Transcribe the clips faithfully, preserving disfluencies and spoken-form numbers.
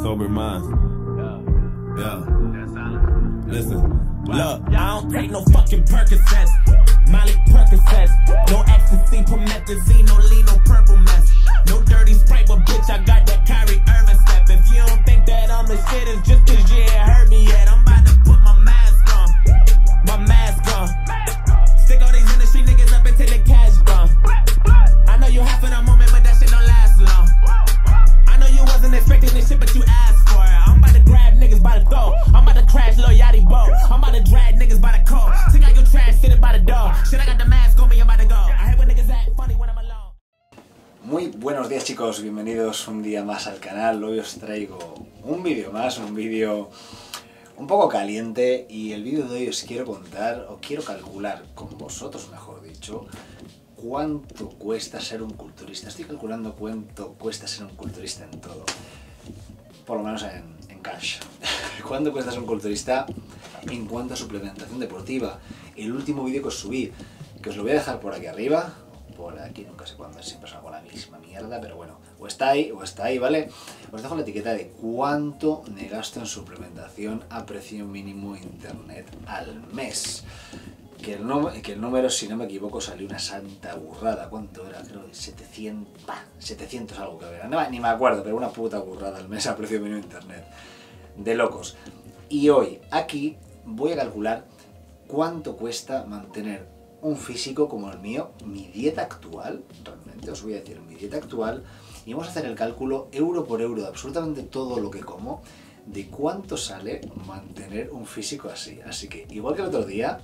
sober minds. Yeah. Listen. Look, I don't take no fucking Percocets, Molly Percocets, no ecstasy, promethazine, no lean, no purple mess, no dirty Sprite, but bitch, I got that Kyrie Irving step. If you don't think that I'm the shit, it's just cause you ain't heard me yet. I'm about to put my mask on, my mask on, stick all these industry niggas up until the cash gone. I know you hype for the moment, but that shit don't last long. I know you wasn't expecting this shit, but you asked for it. I'm about to grab niggas by the throat, I'm about to crash Lil Yachty boat, I'm about to drag niggas by the coat, take out your trash sitting by the door. Shit, I got the mask on me, I'm about to go. I hate when niggas act funny when I'm alone. Muy buenos días, chicos, bienvenidos un día más al canal. Hoy os traigo un vídeo más, un vídeo un poco caliente, y el vídeo de hoy os quiero contar, o quiero calcular con vosotros, mejor dicho, cuánto cuesta ser un culturista. Estoy calculando cuánto cuesta ser un culturista en todo, por lo menos en, en cash. ¿Cuánto cuesta ser un culturista en cuanto a suplementación deportiva? El último vídeo que os subí, que os lo voy a dejar por aquí arriba, por aquí, nunca sé cuándo, siempre salgo la misma mierda, pero bueno, o está ahí, o está ahí, ¿vale? Os dejo la etiqueta de cuánto me gasto en suplementación a precio mínimo internet al mes. Que el, no, que el número, si no me equivoco, salió una santa burrada. ¿Cuánto era? Creo que setecientos, bah, setecientos algo que era. No, ni me acuerdo, pero una puta burrada al mes a precio mínimo internet. De locos. Y hoy, aquí, voy a calcular cuánto cuesta mantener un físico como el mío, mi dieta actual, realmente os voy a decir mi dieta actual, y vamos a hacer el cálculo euro por euro de absolutamente todo lo que como, de cuánto sale mantener un físico así. Así que, igual que el otro día,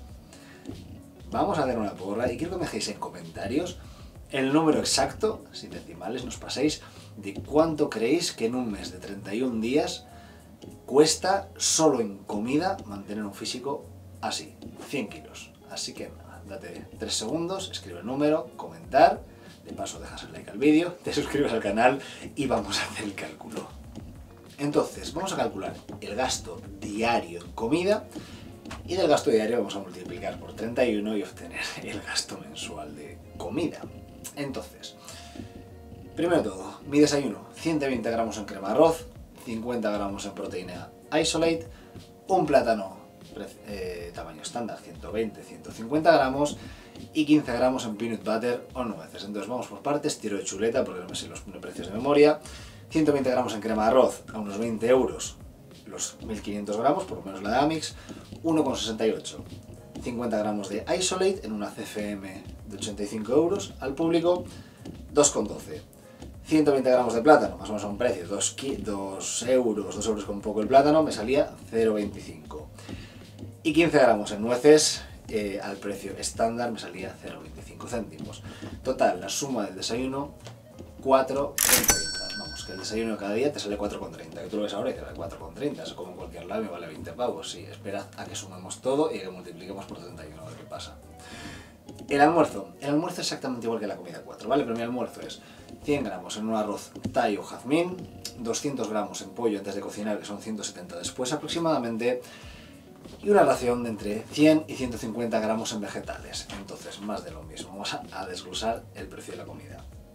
vamos a hacer una porra y quiero que me dejéis en comentarios el número exacto, sin decimales, no os paséis, de cuánto creéis que en un mes de treinta y un días cuesta solo en comida mantener un físico así, cien kilos. Así que nada, date tres segundos, escribe el número, comentar, de paso dejas el like al vídeo, te suscribes al canal y vamos a hacer el cálculo. Entonces, vamos a calcular el gasto diario en comida, y del gasto diario vamos a multiplicar por treinta y uno y obtener el gasto mensual de comida. Entonces, primero de todo, mi desayuno, ciento veinte gramos en crema de arroz, cincuenta gramos en proteína isolate, un plátano eh, tamaño estándar, ciento veinte a ciento cincuenta gramos, y quince gramos en peanut butter o nueces. Entonces vamos por partes, tiro de chuleta porque no me sé los precios de memoria. ciento veinte gramos en crema de arroz a unos veinte euros, los mil quinientos gramos, por lo menos la de Amix, uno con sesenta y ocho. cincuenta gramos de isolate en una C F M de ochenta y cinco euros al público, dos con doce. ciento veinte gramos de plátano, más o menos a un precio, dos euros, dos euros con un poco el plátano, me salía cero con veinticinco. Y quince gramos en nueces, eh, al precio estándar me salía cero con veinticinco céntimos. Total, la suma del desayuno, cuatro con treinta. Vamos, que el desayuno de cada día te sale cuatro con treinta, que tú lo ves ahora y te vale cuatro con treinta, eso como en cualquier lado me vale veinte pavos. Sí, esperad a que sumemos todo y que multipliquemos por treinta y uno, a ver qué pasa. El almuerzo, el almuerzo es exactamente igual que la comida cuatro, ¿vale? Pero mi almuerzo es cien gramos en un arroz thai o jazmín, doscientos gramos en pollo antes de cocinar, que son ciento setenta después aproximadamente, y una ración de entre cien y ciento cincuenta gramos en vegetales. Entonces, más de lo mismo, vamos a, a desglosar el precio de la comida.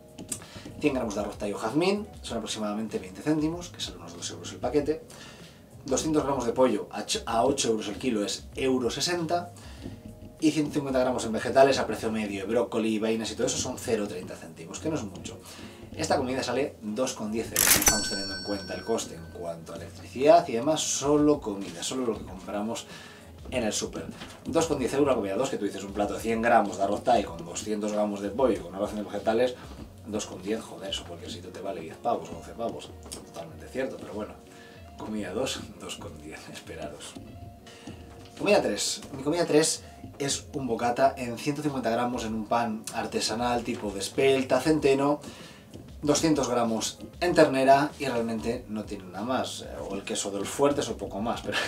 cien gramos de arroz thai o jazmín son aproximadamente veinte céntimos, que son unos dos euros el paquete. doscientos gramos de pollo a ocho euros el kilo es euro sesenta. Y ciento cincuenta gramos en vegetales a precio medio, brócoli, vainas y todo eso son cero con treinta céntimos, que no es mucho. Esta comida sale dos con diez euros, no estamos teniendo en cuenta el coste en cuanto a electricidad y demás, solo comida, solo lo que compramos en el súper. dos con diez euros la comida dos, que tú dices un plato de cien gramos de arroz thai con doscientos gramos de pollo con una ración de vegetales, dos con diez, joder, eso porque si te vale diez pavos o once pavos, totalmente cierto, pero bueno, comida dos, dos con diez, esperaros. Comida tres, mi comida tres es un bocata en ciento cincuenta gramos en un pan artesanal tipo de espelta, centeno, doscientos gramos en ternera y realmente no tiene nada más, o el queso de los fuertes o poco más, pero,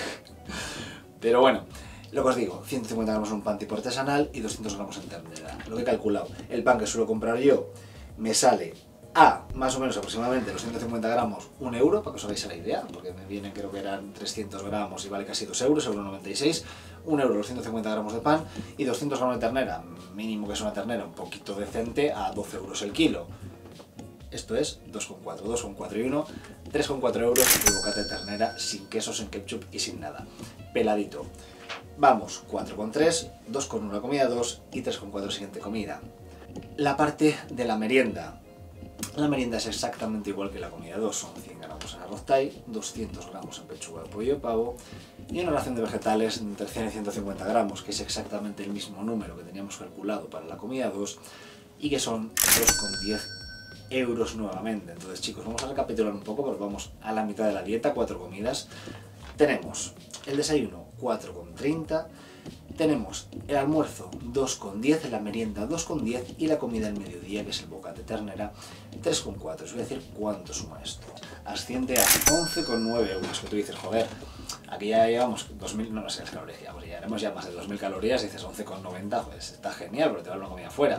pero bueno, lo que os digo, ciento cincuenta gramos en un pan tipo artesanal y doscientos gramos en ternera. Lo que he calculado, el pan que suelo comprar yo me sale a más o menos aproximadamente los ciento cincuenta gramos, un euro, para que os hagáis la idea, porque me vienen, creo que eran trescientos gramos y vale casi dos euros, uno noventa y seis, un euro los ciento cincuenta gramos de pan y doscientos gramos de ternera, mínimo que es una ternera un poquito decente, a doce euros el kilo. Esto es dos con cuatro, dos con cuatro y uno, tres con cuatro euros el bocata de ternera sin queso, sin ketchup y sin nada. Peladito. Vamos, cuatro con tres, dos con uno la comida dos y tres con cuatro siguiente comida. La parte de la merienda. La merienda es exactamente igual que la comida dos, son cien gramos en arroz thai, doscientos gramos en pechuga de pollo de pavo y una ración de vegetales entre cien y ciento cincuenta gramos, que es exactamente el mismo número que teníamos calculado para la comida dos y que son dos con diez euros nuevamente. Entonces, chicos, vamos a recapitular un poco porque vamos a la mitad de la dieta, cuatro comidas. Tenemos el desayuno cuatro con treinta, tenemos el almuerzo dos con diez, la merienda dos con diez y la comida del mediodía, que es el bocata de ternera, tres con cuatro. Os voy a decir cuánto suma esto. Asciende a once con nueve euros, que tú dices, joder, aquí ya llevamos dos mil, no, no sé las calorías, ya, pues ya haremos ya más de dos mil calorías y dices once con noventa, pues está genial, porque te va una comida fuera.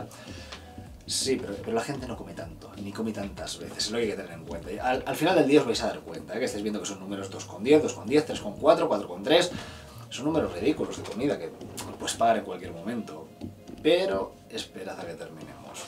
Sí, pero, pero la gente no come tanto, ni come tantas veces, es lo que hay que tener en cuenta. Al, al final del día os vais a dar cuenta, ¿eh? Que estáis viendo que son números dos con diez, dos con diez, tres con cuatro, cuatro con tres, son números ridículos de comida que puedes pagar en cualquier momento. Pero esperad a que terminemos.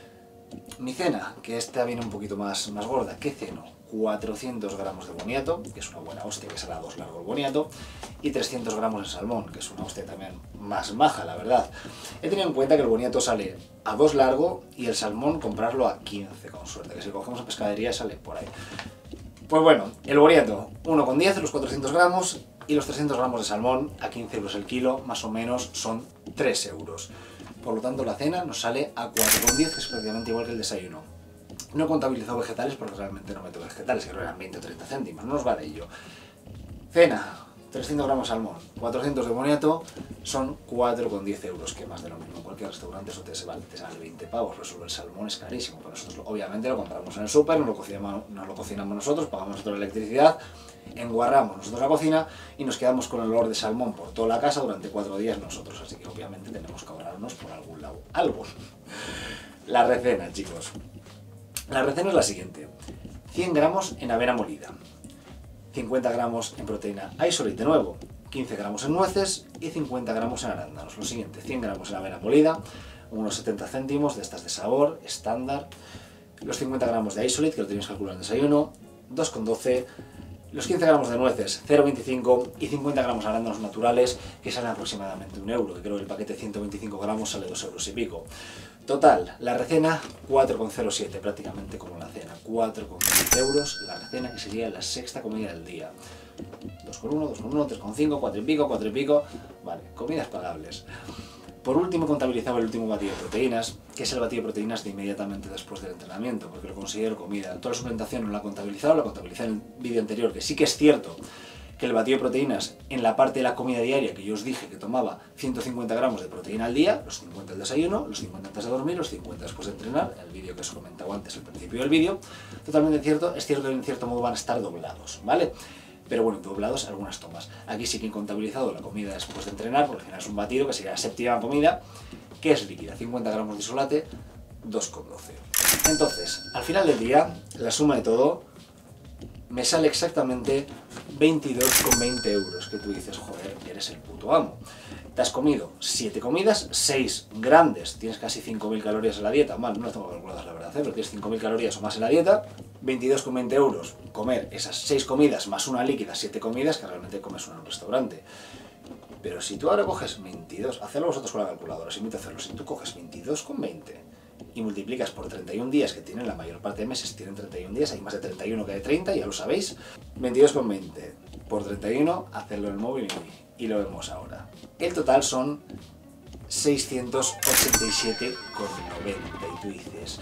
Mi cena, que esta viene un poquito más, más gorda. ¿Qué ceno? cuatrocientos gramos de boniato, que es una buena hostia, que será dos largo el boniato, y trescientos gramos de salmón, que es una hostia también más maja, la verdad. He tenido en cuenta que el boniato sale a dos largo y el salmón comprarlo a quince, con suerte, que si lo cogemos a pescadería sale por ahí. Pues bueno, el boniato uno con diez, los cuatrocientos gramos, y los trescientos gramos de salmón a quince euros el kilo, más o menos son tres euros. Por lo tanto, la cena nos sale a cuatro con diez, que es prácticamente igual que el desayuno. No he contabilizado vegetales porque realmente no meto vegetales, que no eran veinte o treinta céntimos, no nos va de ello. Cena, trescientos gramos de salmón, cuatrocientos de boniato, son cuatro con diez euros, que más de lo mismo. En cualquier restaurante eso te sale, te sale veinte pavos, pero solo el salmón es carísimo. Pero nosotros obviamente lo compramos en el súper, nos lo cocinamos, nos lo cocinamos nosotros, pagamos nosotros la electricidad, enguarramos nosotros la cocina y nos quedamos con el olor de salmón por toda la casa durante cuatro días nosotros. Así que obviamente tenemos que ahorrarnos por algún lado algo. La recena, chicos. La recena es la siguiente: cien gramos en avena molida, cincuenta gramos en proteína isolate de nuevo, quince gramos en nueces y cincuenta gramos en arándanos. Lo siguiente, cien gramos en avena molida, unos setenta céntimos de estas de sabor, estándar, los cincuenta gramos de isolate, que lo tenéis calculado en desayuno, dos con doce, los quince gramos de nueces, cero con veinticinco y cincuenta gramos de arándanos naturales, que salen aproximadamente un euro, que creo que el paquete de ciento veinticinco gramos sale dos euros y pico. Total, la recena cuatro con cero siete, prácticamente como la cena, cuatro con diez euros la recena, que sería la sexta comida del día. dos con uno, dos con uno, tres con cinco, cuatro y pico, cuatro y pico, vale, comidas pagables. Por último, contabilizaba el último batido de proteínas, que es el batido de proteínas de inmediatamente después del entrenamiento, porque lo considero comida. Toda la suplementación no la he contabilizado, la contabilicé en el vídeo anterior, que sí que es cierto que el batido de proteínas en la parte de la comida diaria, que yo os dije que tomaba ciento cincuenta gramos de proteína al día, los cincuenta al desayuno, los cincuenta antes de dormir, los cincuenta después de entrenar, el vídeo que os he comentado antes al principio del vídeo, totalmente cierto, es cierto que en cierto modo van a estar doblados, ¿vale? Pero bueno, doblados algunas tomas. Aquí sí que he contabilizado la comida después de entrenar, porque al final es un batido que sería la séptima comida, que es líquida, cincuenta gramos de isolate, dos con doce. Entonces, al final del día, la suma de todo me sale exactamente veintidós con veinte euros, que tú dices, joder, eres el puto amo. Te has comido siete comidas, seis grandes, tienes casi cinco mil calorías en la dieta, mal, no las tengo calculadas la verdad, ¿eh? Pero tienes cinco mil calorías o más en la dieta, veintidós con veinte euros, comer esas seis comidas más una líquida, siete comidas, que realmente comes una en un restaurante. Pero si tú ahora coges veintidós, hacedlo vosotros con la calculadora, os invito a hacerlo, si tú coges veintidós con veinte y multiplicas por treinta y un días, que tienen la mayor parte de meses, tienen treinta y un días, hay más de treinta y uno que de treinta, ya lo sabéis, veintidós con veinte por treinta y uno, hacedlo en el móvil y, y lo vemos ahora. El total son seiscientos ochenta y siete con noventa, y tú dices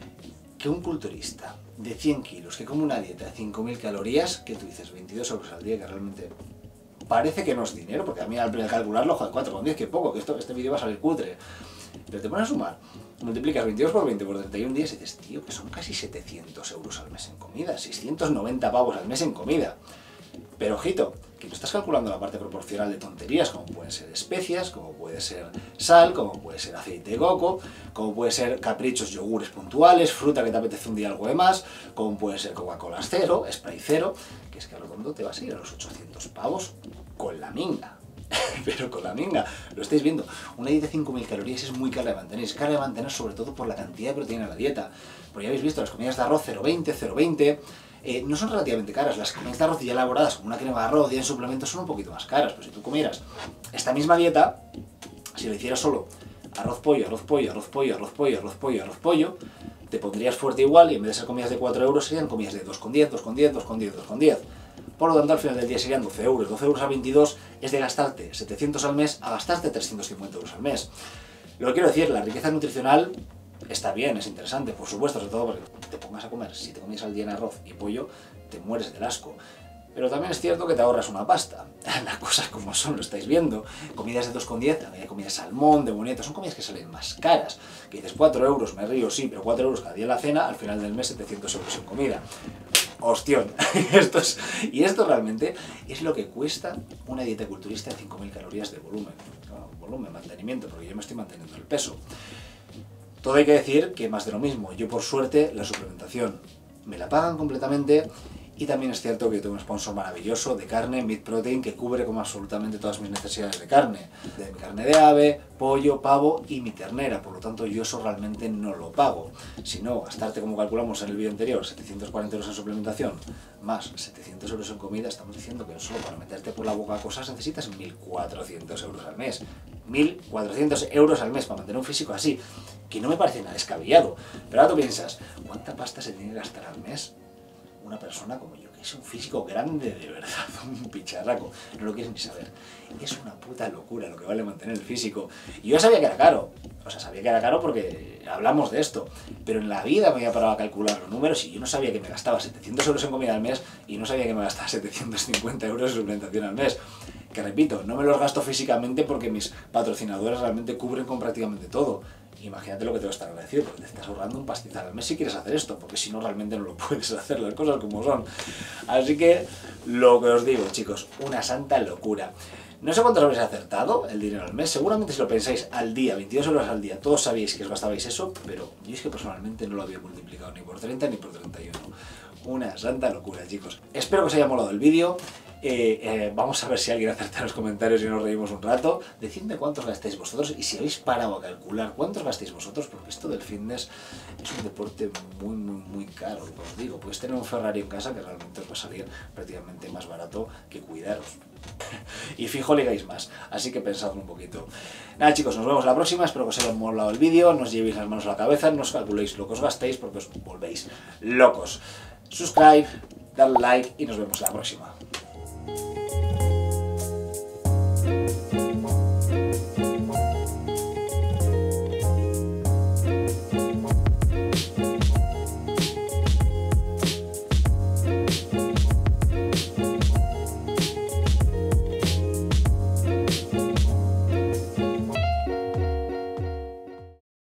que un culturista de cien kilos, que come una dieta de cinco mil calorías, que tú dices veintidós euros al día, que realmente parece que no es dinero, porque a mí al calcularlo, joder, cuatro con diez, que poco, que esto, este vídeo va a salir cutre. Pero te pones a sumar, multiplicas veintidós por veinte por treinta y un días y dices, tío, que son casi setecientos euros al mes en comida, seiscientos noventa pavos al mes en comida. Pero ojito, que no estás calculando la parte proporcional de tonterías, como pueden ser especias, como puede ser sal, como puede ser aceite de coco, como puede ser caprichos, yogures puntuales, fruta que te apetece un día algo de más, como puede ser Coca-Cola cero, Sprite cero, que es que a lo tonto te vas a ir a los ochocientos pavos con la minga. pero con la minga, lo estáis viendo. Una dieta de cinco mil calorías es muy cara de mantener, es cara de mantener sobre todo por la cantidad de proteína en la dieta. Porque ya habéis visto, las comidas de arroz cero veinte, cero veinte, eh, no son relativamente caras. Las comidas de arroz ya elaboradas como una crema de arroz y en suplementos son un poquito más caras. Pero si tú comieras esta misma dieta, si lo hicieras solo arroz pollo, arroz pollo, arroz pollo, arroz pollo, arroz pollo, arroz pollo, te pondrías fuerte igual y en vez de ser comidas de cuatro euros serían comidas de dos con diez, dos con diez, dos con diez, dos con diez. Por lo tanto, al final del día serían doce euros. doce euros a veintidós es de gastarte setecientos al mes a gastarte trescientos cincuenta euros al mes. Lo que quiero decir, la riqueza nutricional está bien, es interesante, por supuesto, sobre todo porque te pongas a comer. Si te comes al día en arroz y pollo, te mueres del asco. Pero también es cierto que te ahorras una pasta. Las cosas como son, lo estáis viendo. Comidas de dos con diez, también hay comidas de salmón, de bonito, son comidas que salen más caras. Que dices cuatro euros, me río, sí, pero cuatro euros cada día en la cena, al final del mes setecientos euros en comida. Hostión. esto es, y esto realmente es lo que cuesta una dieta culturista de cinco mil calorías de volumen. Bueno, volumen, mantenimiento, porque yo me estoy manteniendo el peso. Todo hay que decir que más de lo mismo. Yo, por suerte, la suplementación me la pagan completamente. Y también es cierto que tengo un sponsor maravilloso de carne, Meat Protein, que cubre como absolutamente todas mis necesidades de carne. De mi carne de ave, pollo, pavo y mi ternera. Por lo tanto, yo eso realmente no lo pago. Si no, gastarte, como calculamos en el vídeo anterior, setecientos cuarenta euros en suplementación, más setecientos euros en comida, estamos diciendo que solo para meterte por la boca cosas necesitas mil cuatrocientos euros al mes. mil cuatrocientos euros al mes para mantener un físico así, que no me parece nada descabellado. Pero ahora tú piensas, ¿cuánta pasta se tiene que gastar al mes una persona como yo, que es un físico grande de verdad, un picharraco? No lo quieres ni saber. Es una puta locura lo que vale mantener el físico. Y yo sabía que era caro, o sea, sabía que era caro porque hablamos de esto, pero en la vida me había parado a calcular los números y yo no sabía que me gastaba setecientos euros en comida al mes y no sabía que me gastaba setecientos cincuenta euros en suplementación al mes. Que repito, no me los gasto físicamente porque mis patrocinadores realmente cubren con prácticamente todo. Imagínate lo que te va a estar agradecido, porque te estás ahorrando un pastizal al mes si quieres hacer esto, porque si no realmente no lo puedes hacer, las cosas como son. Así que, lo que os digo, chicos, una santa locura. No sé cuántos habréis acertado el dinero al mes, seguramente si lo pensáis al día, veintidós euros al día, todos sabíais que os gastabais eso, pero yo es que personalmente no lo había multiplicado ni por treinta ni por treinta y uno. Una santa locura, chicos. Espero que os haya molado el vídeo. Eh, eh, vamos a ver si alguien acerta en los comentarios y nos reímos un rato. Decidme cuántos gastáis vosotros y si habéis parado a calcular cuántos gastáis vosotros, porque esto del fitness es un deporte muy, muy, muy caro. Os digo, podéis tener un Ferrari en casa que realmente os va a salir prácticamente más barato que cuidaros. Y fijo, ligáis más, así que pensadlo un poquito. Nada, chicos, nos vemos la próxima. Espero que os haya molado el vídeo, no os llevéis las manos a la cabeza, no os calculéis lo que os gastéis porque os volvéis locos. Subscribe, dale like y nos vemos la próxima.